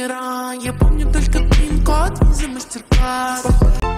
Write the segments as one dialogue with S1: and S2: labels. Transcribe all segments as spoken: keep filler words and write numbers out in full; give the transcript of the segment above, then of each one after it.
S1: номера. Я помню только пин-код за мастер-класс.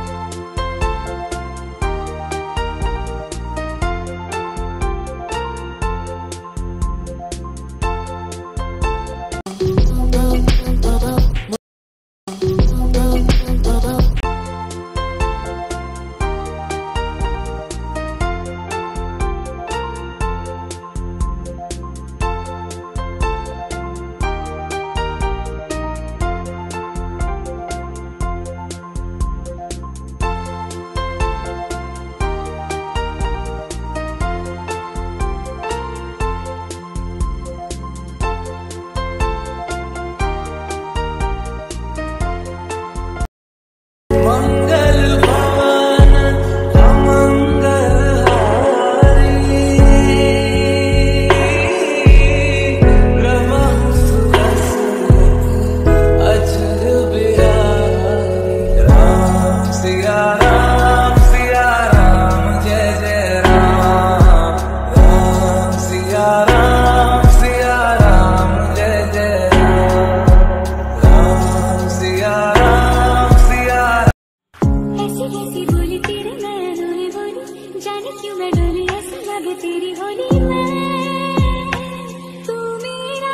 S2: तेरी होली में तू मेरा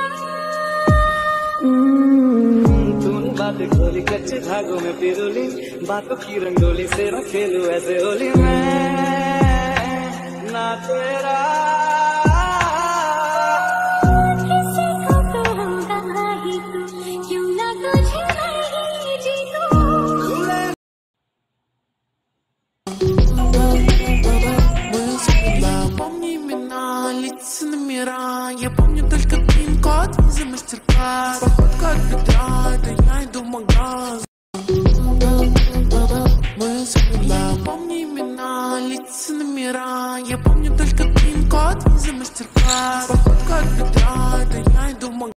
S3: तूने बातें खोली कच्चे धागों में पिरोली बातों की रंगोली से मैं खेलूं ऐसे होली में ना तेरा
S2: किसी को तो होगा ही तू क्यों ना तुझे नहीं जीतूं
S1: Помни имена, лица, номера. Я помню только пин-код за мастер-класс. Походка от бедра, это я иду в магаз. Мы забыла. Помни имена, лица, номера. Я помню только пин-код за мастер-класс. Походка от бедра, это я иду в магаз.